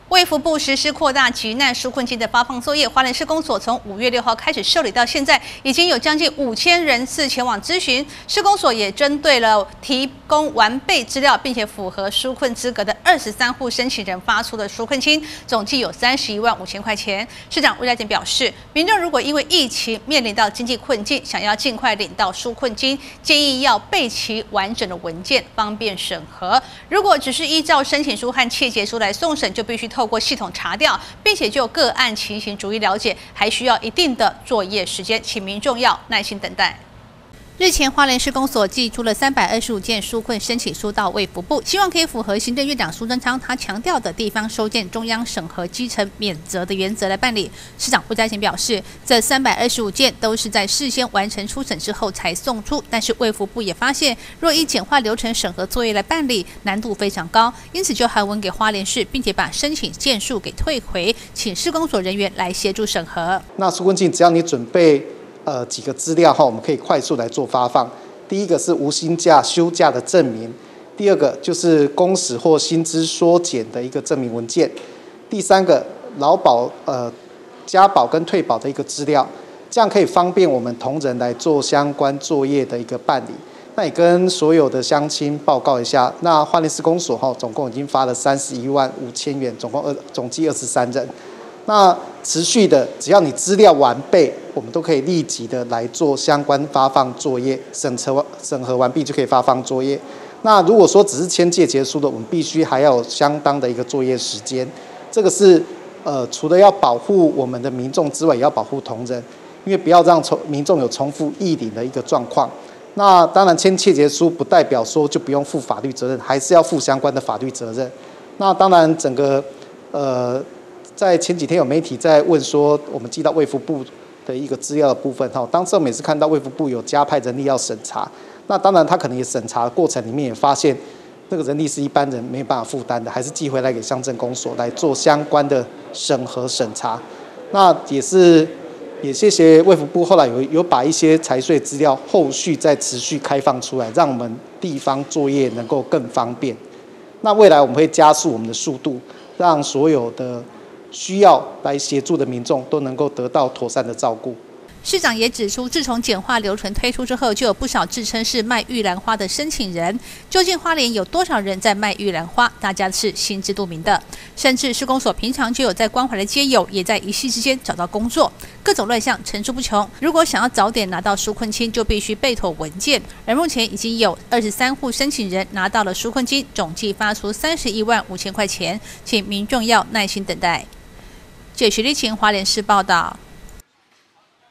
卫福部实施扩大急难纾困金的发放作业，花莲市公所从5月6号开始受理到现在，已经有将近5000人次前往咨询。市公所也针对了提供完备资料并且符合纾困资格的23户申请人发出的纾困金，总计有31万5千块钱。市长魏家健表示，民众如果因为疫情面临到经济困境，想要尽快领到纾困金，建议要备齐完整的文件，方便审核。如果只是依照申请书和切结书来送审，就必须透过系统查调，并且就个案情形逐一了解，还需要一定的作业时间，请民众要耐心等待。日前，花莲市公所寄出了325件纾困申请书到卫福部，希望可以符合行政院长苏贞昌他强调的地方收件中央审核基层免责的原则来办理。市长魏家贤表示，这325件都是在事先完成初审之后才送出，但是卫福部也发现，若以简化流程审核作业来办理，难度非常高，因此就函文给花莲市，并且把申请件数给退回，请市公所人员来协助审核。 那纾困金只要你准备几个资料我们可以快速来做发放。第一个是无薪假休假的证明，第二个就是工时或薪资缩减的一个证明文件，第三个劳保加保跟退保的一个资料，这样可以方便我们同仁来做相关作业的一个办理。那也跟所有的乡亲报告一下，那花莲市公所总共已经发了31万5千元，总计23人。那持续的，只要你资料完备，我们都可以立即的来做相关发放作业，审核完毕就可以发放作业。那如果说只是签借结书的，我们必须还要有相当的一个作业时间。这个是除了要保护我们的民众之外，也要保护同仁，因为不要让民众有重复议领的一个状况。那当然签切结书不代表说就不用负法律责任，还是要负相关的法律责任。那当然整个在前几天有媒体在问说，我们寄到卫福部的一个资料的部分，当时我每次看到卫福部有加派人力要审查，那当然他可能也审查的过程里面也发现，那个人力是一般人没有办法负担的，还是寄回来给乡镇公所来做相关的审核审查。那也谢谢卫福部后来有把一些财税资料后续再持续开放出来，让我们地方作业能够更方便。那未来我们会加速我们的速度，让所有的需要来协助的民众都能够得到妥善的照顾。 市长也指出，自从简化流程推出之后，就有不少自称是卖玉兰花的申请人。究竟花莲有多少人在卖玉兰花，大家是心知肚明的。甚至市公所平常就有在关怀的街友，也在一夕之间找到工作，各种乱象层出不穷。如果想要早点拿到纾困金，就必须备妥文件。而目前已经有23户申请人拿到了纾困金，总计发出31万5千块钱，请民众要耐心等待。这是立勤花莲市报道。